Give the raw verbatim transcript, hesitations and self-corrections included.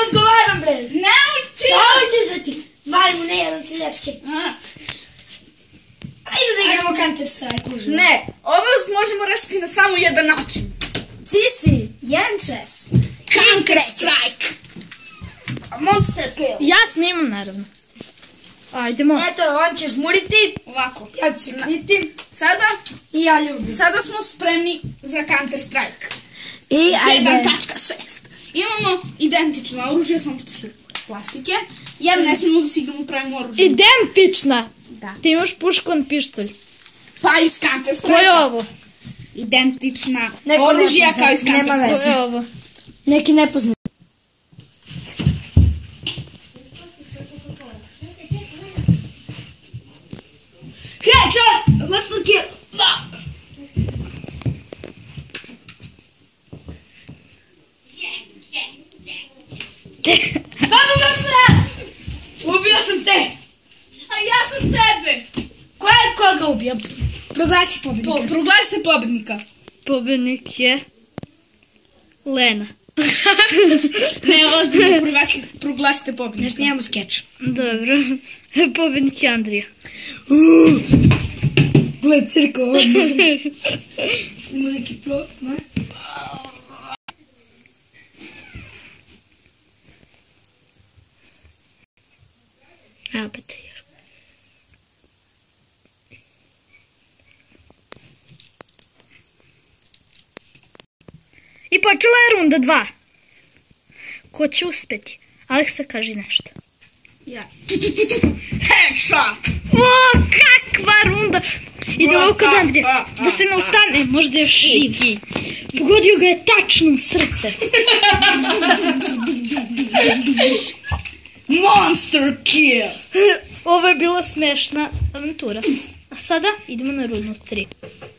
odgovaram, bre. Nemoj ti. Nemoj ti da ti valim u ne jedan ciljačke. Ajde da igramo Counter Strike, užas. Ne, ovo možemo rešiti na samo jedan način. Cici, Jančes. Counter Strike. Monster Kill. Ja snimam, naravno. Ajdemo. Eto, on će žmuriti. Ovako. Ja ću kriti. Sada, I ja ljubim. sada smo spremni za Counter Strike. I ajde. jedan tačka šest. Imamo identično oružje, samo što su plastike. Jer ne smemo da si igramo pravimo oružje. Identična. Da. Ti imaš pušku, on pištolj. Pa iz Counter Strike. Ko je ovo? Identična Neko oružja nepoznat, kao iz Counter nema Strike. veze. Ko je ovo? Neki nepoznat. Headshot! Monster Kill! Da! Kako ga sve? Ubio sam te! A ja sam tebe! Ko je koga ubio? Proglasi pobednika. Po, proglasite pobednika. Pobednik je Lena. Ne, ozbiljno, proglasite, proglasite Ne pobednika. snijamo skeč. Dobro. Pobednik je Andrija. Gled cirko odmah. Ima neki pro... Ma? A, opet. I počela je runda dva. Ko će uspeti? Aleksa, kaži nešto. Ja. Headshot! O, kakva runda! Idemo kod Andrija. Da se ne ustane, možda još živ. Pogodio ga je tačno u srce. Monster Kill! Ovo je bila smešna avantura. A sada idemo na rundu tri.